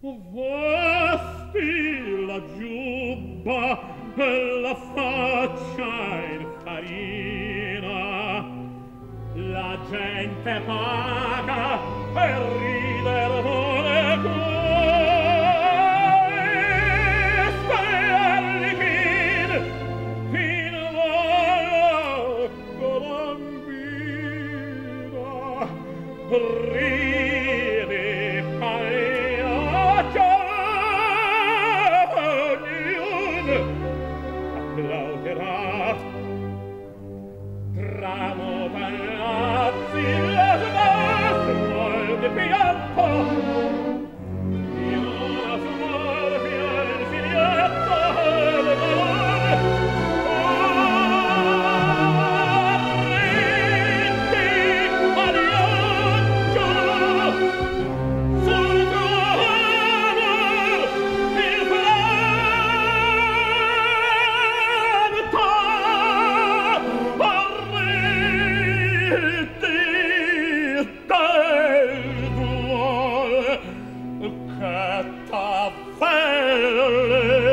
Vesti la giubba e la faccia in farina, la gente paga per ridere le queste fin volo colombina, ridi pagliaccia, ognuno applauderà. Tramo palazzi, la smorfia di pianto, in una smorfia insidiata le donne, arritti a viaggio, sul tuo amor il vento, che t'avvele